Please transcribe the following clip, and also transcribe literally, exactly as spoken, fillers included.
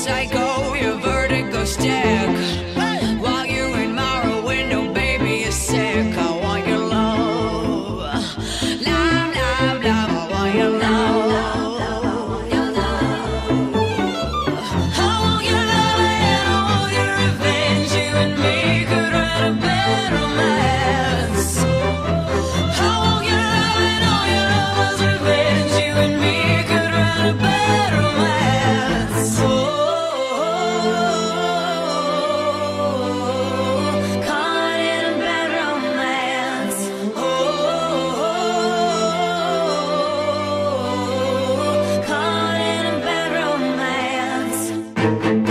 psycho, your vertigo stick. While you admire a window, baby, you're sick. I want your love. Love, love, love, I want your love. I want your love and I want your revenge. You and me could write a bad romance. I want your love and all your love's revenge. You and me could write a bad romance. Oh, caught in a bad romance. Oh, caught in a bad romance.